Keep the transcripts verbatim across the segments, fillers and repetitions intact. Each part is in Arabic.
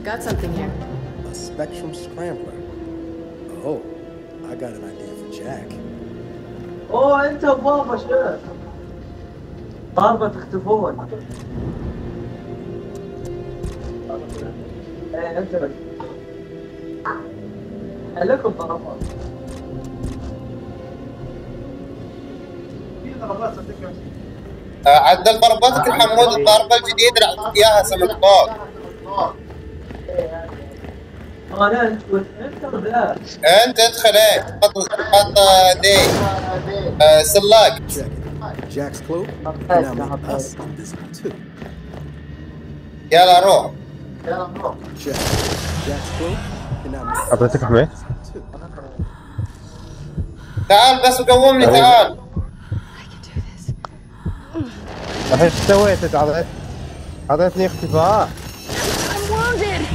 Got something here. A spectrum scrambler. Oh, I got an idea for Jack. اوه انت وبابا شو؟ بابا تختفون. ايه انت بس. لكم بابا. عدل ضربتك الحمود الضربة الجديدة اللي اعطيك اياها سمك فوق. انا انت انت ولا انت ادخل ايه خط خط دي سلاك. Jack's cloak can now make us invisible too. يلا روح. Jack. Jack's cloak can now make us أعطيتك حميد. invisible too. تعال بس وقومني تعال. الحين ايش سويت انت؟ عطيت عطيتني اختفاء. I'm wounded.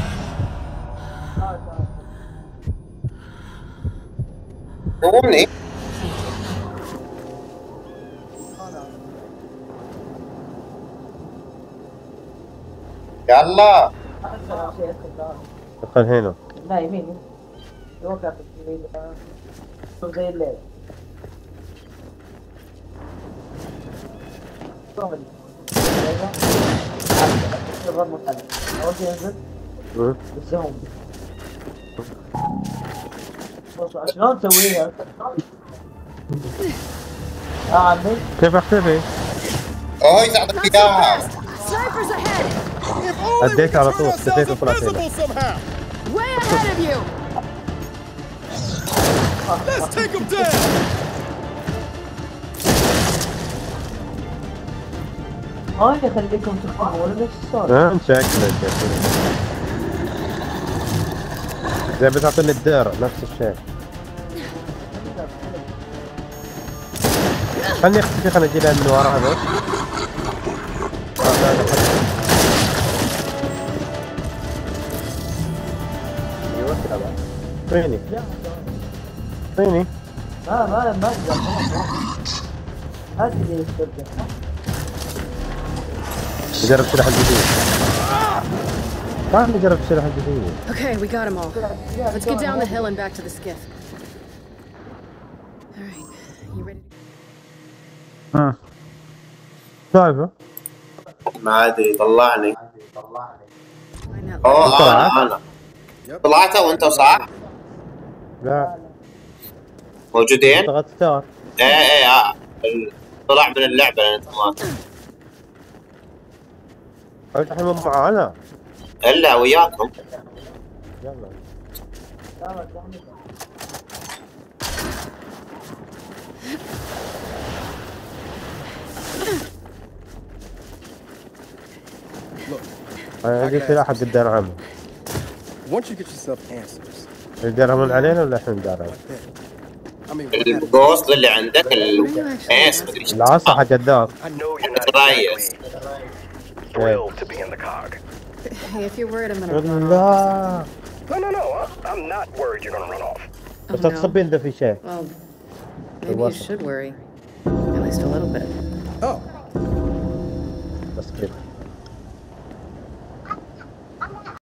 قومني. يلا. ادخل هنا. لا يمين. يوقف في زي الليل. شلون تسويها؟ اه عمي كيف اختفي؟ اوه يساعدك اياها. Snipers ahead. اديت على طول اختفيت وطلعت هنا. Way ahead of you. Let's take him down. هاي يخليكم تخافون ولا شلون؟ انت شكلك زي بتعطيني الدار نفس الشيء. خلني اختفي خلني اجي من ورا بس. ايوه كذا فيني فيني ما ما ما اقدر هذه اللي ترجع. نجرب السلاح الجديد. تعال نجرب السلاح الجديد. Okay, we got them all. Let's get down the hill and back to the skiff. All right, you ready? ها شايفه؟ ما ادري طلعني. Line up. اوه انا انا طلعت وانت صح؟ لا موجودين؟ ضغطت ستار. ايه ايه اه طلع من اللعبة لان انت ما انت الحين مو معانا. الا وياكم. يلا عندي سلاح حق الدار عامة. Once you get yourself answers, يدرهمون علينا ولا احنا ندار عليهم؟ I mean, what happened? الجوست اللي عندك الايس مدري ايش العصا حق الدار. I know you're not تريس. exactly thrilled to be in the cog. Hey, if you're worried I'm gonna run off. لا No, no, no. I- I'm not worried you're gonna run off. Oh, بس no. تصبين اذا في شيء. Well, maybe you should worry. At least a little bit. Oh, بس كذا.